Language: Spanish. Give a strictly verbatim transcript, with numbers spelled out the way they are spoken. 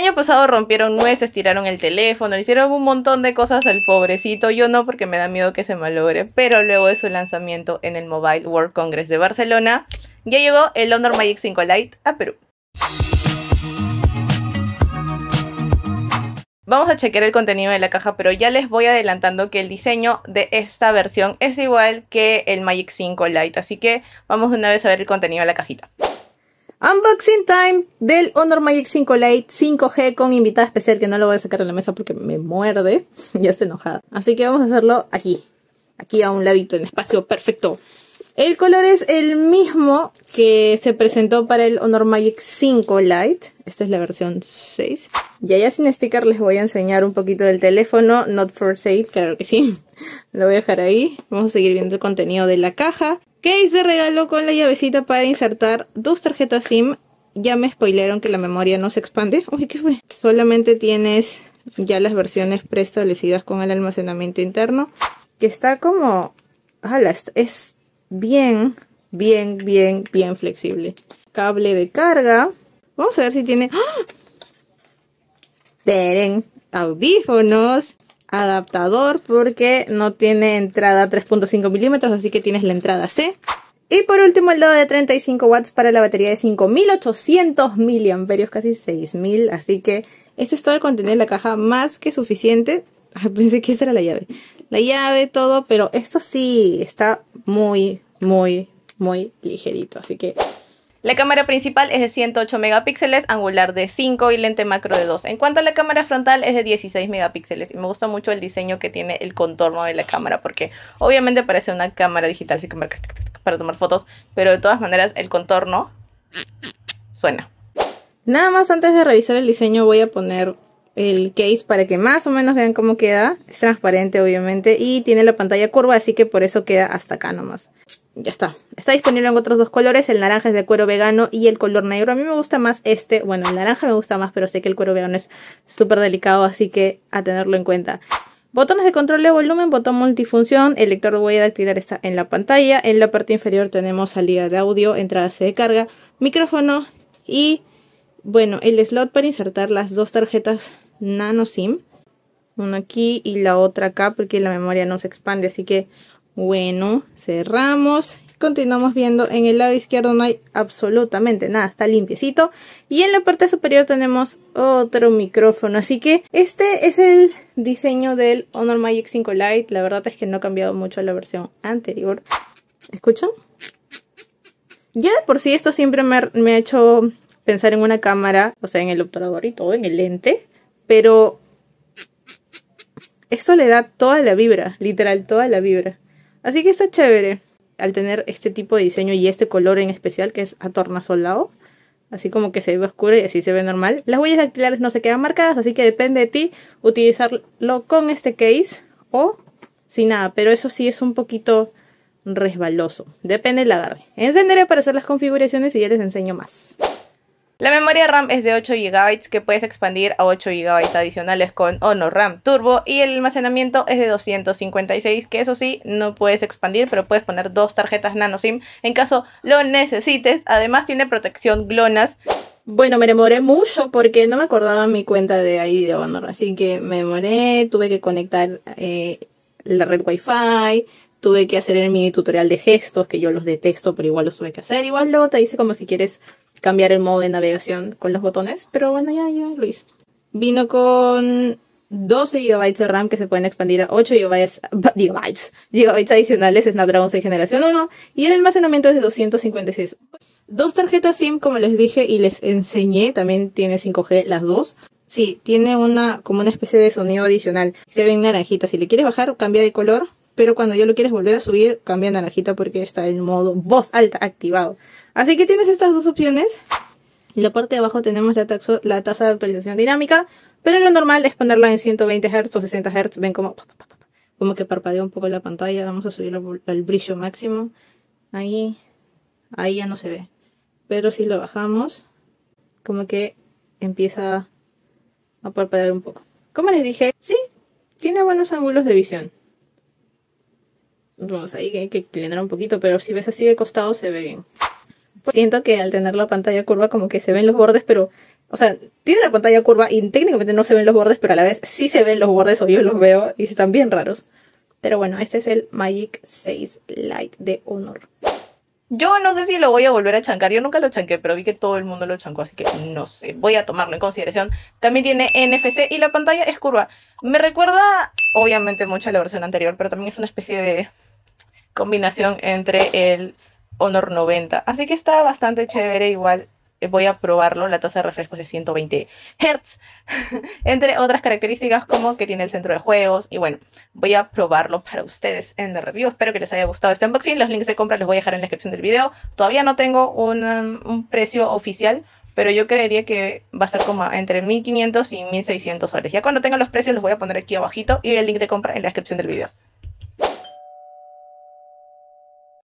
año pasado rompieron nueces, tiraron el teléfono, le hicieron un montón de cosas al pobrecito. Yo no, porque me da miedo que se malogre. Pero luego de su lanzamiento en el Mobile World Congress de Barcelona, ya llegó el Honor Magic cinco Lite a Perú. Vamos a chequear el contenido de la caja, pero ya les voy adelantando que el diseño de esta versión es igual que el Magic cinco Lite. Así que vamos de una vez a ver el contenido de la cajita. Unboxing time del Honor Magic cinco Lite cinco G con invitada especial, que no lo voy a sacar de la mesa porque me muerde. Ya está enojada. Así que vamos a hacerlo aquí. Aquí a un ladito, en espacio perfecto. El color es el mismo que se presentó para el Honor Magic cinco Lite. Esta es la versión seis. Ya ya sin sticker les voy a enseñar un poquito del teléfono. Not for sale, claro que sí. Lo voy a dejar ahí. Vamos a seguir viendo el contenido de la caja. Case de regalo con la llavecita para insertar dos tarjetas SIM. Ya me spoilearon que la memoria no se expande. Uy, ¿qué fue? Solamente tienes ya las versiones preestablecidas con el almacenamiento interno. Que está como... ¡Hala! Es... Bien, bien, bien, bien flexible. Cable de carga. Vamos a ver si tiene... ¡Oh! ¡Teren! Audífonos. Adaptador, porque no tiene entrada tres punto cinco milímetros, así que tienes la entrada C. Y por último el lado de treinta y cinco watts para la batería de cinco mil ochocientos miliamperios, casi seis mil. Así que este es todo el contenido de la caja, más que suficiente. Ah, pensé que esta era la llave. La llave, todo, pero esto sí está muy, muy, muy ligerito. Así que la cámara principal es de ciento ocho megapíxeles, angular de cinco y lente macro de dos. En cuanto a la cámara frontal es de dieciséis megapíxeles. Y me gusta mucho el diseño que tiene el contorno de la cámara, porque obviamente parece una cámara digital así como para tomar fotos, pero de todas maneras el contorno suena. Nada más, antes de revisar el diseño voy a poner el case para que más o menos vean cómo queda. Es transparente obviamente y tiene la pantalla curva, así que por eso queda hasta acá nomás. Ya está. Está disponible en otros dos colores. El naranja es de cuero vegano y el color negro. A mí me gusta más este. Bueno, el naranja me gusta más, pero sé que el cuero vegano es súper delicado, así que a tenerlo en cuenta. Botones de control de volumen, botón multifunción. El lector de huella dactilar está en la pantalla. En la parte inferior tenemos salida de audio, entrada C de carga, micrófono y, bueno, el slot para insertar las dos tarjetas nano SIM. Una aquí y la otra acá, porque la memoria no se expande, así que... Bueno, cerramos. Continuamos viendo. En el lado izquierdo no hay absolutamente nada, está limpiecito. Y en la parte superior tenemos otro micrófono. Así que este es el diseño del Honor Magic cinco Lite. La verdad es que no ha cambiado mucho la versión anterior. ¿Escuchan? Ya de por sí esto siempre me ha, me ha hecho pensar en una cámara, o sea, en el obturador y todo, en el lente. Pero esto le da toda la vibra, literal, toda la vibra. Así que está chévere al tener este tipo de diseño y este color en especial que es atornasolado. Así como que se ve oscuro y así se ve normal. Las huellas dactilares no se quedan marcadas, así que depende de ti utilizarlo con este case o sin nada. Pero eso sí es un poquito resbaloso. Depende del agarre. Encenderé para hacer las configuraciones y ya les enseño más. La memoria RAM es de ocho gigabytes que puedes expandir a ocho gigabytes adicionales con Honor RAM Turbo, y el almacenamiento es de doscientos cincuenta y seis, que eso sí no puedes expandir, pero puedes poner dos tarjetas nano SIM en caso lo necesites. Además tiene protección GLONASS. Bueno, me demoré mucho porque no me acordaba mi cuenta de ahí de Honor, así que me demoré, tuve que conectar eh, la red Wi-Fi. Tuve que hacer el mini tutorial de gestos, que yo los detesto, pero igual los tuve que hacer. Igual luego te dice como si quieres cambiar el modo de navegación con los botones. Pero bueno, ya, ya lo hice. Vino con doce gigabytes de RAM que se pueden expandir a ocho gigabytes, gigabytes, gigabytes adicionales, Snapdragon seis generación uno. Y el almacenamiento es de doscientos cincuenta y seis. Dos tarjetas SIM, como les dije y les enseñé. También tiene cinco G las dos. Sí, tiene una como una especie de sonido adicional. Se ven naranjitas. Si le quieres bajar, cambia de color. Pero cuando ya lo quieres volver a subir, cambia a naranjita porque está en modo voz alta activado. Así que tienes estas dos opciones. En la parte de abajo tenemos la, taxo, la tasa de actualización dinámica. Pero lo normal es ponerla en ciento veinte hertz o sesenta hertz. Ven como, como que parpadea un poco la pantalla. Vamos a subirlo al brillo máximo. Ahí, ahí ya no se ve. Pero si lo bajamos, como que empieza a parpadear un poco. Como les dije, sí, tiene buenos ángulos de visión. Vamos ahí, que hay que inclinar un poquito, pero si ves así de costado se ve bien. Siento que al tener la pantalla curva como que se ven los bordes, pero... O sea, tiene la pantalla curva y técnicamente no se ven los bordes, pero a la vez sí se ven los bordes o yo los veo y están bien raros. Pero bueno, este es el Magic seis Lite de Honor. Yo no sé si lo voy a volver a chancar. Yo nunca lo chanqué, pero vi que todo el mundo lo chancó, así que no sé. Voy a tomarlo en consideración. También tiene N F C y la pantalla es curva. Me recuerda, obviamente, mucho a la versión anterior, pero también es una especie de combinación entre el Honor noventa. Así que está bastante chévere. Igual voy a probarlo. La tasa de refresco es de ciento veinte hertz. Entre otras características como que tiene el centro de juegos. Y bueno, voy a probarlo para ustedes en la review. Espero que les haya gustado este unboxing. Los links de compra los voy a dejar en la descripción del video. Todavía no tengo un, um, un precio oficial, pero yo creería que va a ser como entre mil quinientos y mil seiscientos soles. Ya cuando tenga los precios los voy a poner aquí abajito y el link de compra en la descripción del video.